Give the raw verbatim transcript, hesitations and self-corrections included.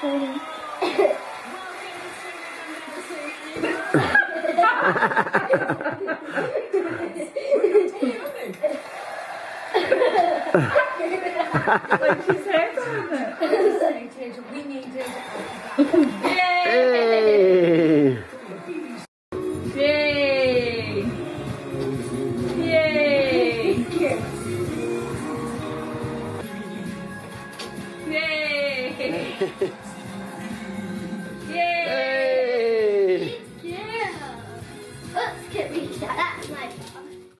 funny. Like she said something. We need to. Hey! Yay! Yay! Yay!